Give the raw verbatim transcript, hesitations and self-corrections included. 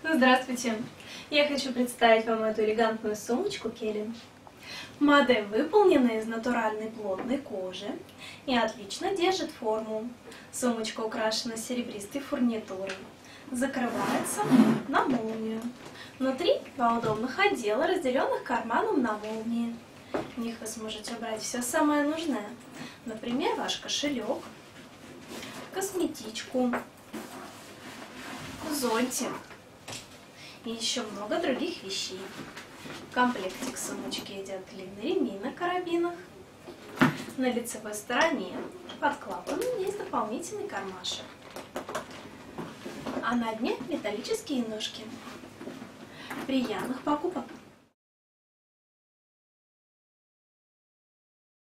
Здравствуйте! Я хочу представить вам эту элегантную сумочку Келли. Модель выполнена из натуральной плотной кожи и отлично держит форму. Сумочка украшена серебристой фурнитурой. Закрывается на молнию. Внутри два удобных отдела, разделенных карманом на молнии. В них вы сможете убрать все самое нужное. Например, ваш кошелек, косметичку, зонтик и еще много других вещей. В комплекте к сумочке идет длинный ремень на карабинах. На лицевой стороне под клапаном есть дополнительный кармашек, а на дне металлические ножки. Приятных покупок!